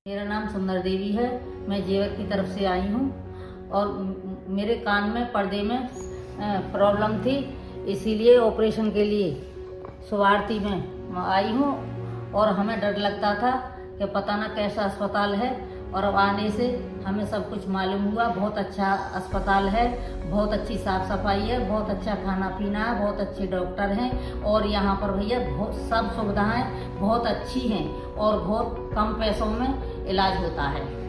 मेरा नाम सुंदर देवी है। मैं जेवर की तरफ से आई हूँ और मेरे कान में पर्दे में प्रॉब्लम थी, इसीलिए ऑपरेशन के लिए स्वार्थी में आई हूँ। और हमें डर लगता था कि पता ना कैसा अस्पताल है, और अब आने से हमें सब कुछ मालूम हुआ। बहुत अच्छा अस्पताल है, बहुत अच्छी साफ सफाई है, बहुत अच्छा खाना पीना है, बहुत अच्छे डॉक्टर हैं और यहाँ पर भैया बहुत सब सुविधाएं बहुत अच्छी हैं और बहुत कम पैसों में इलाज होता है।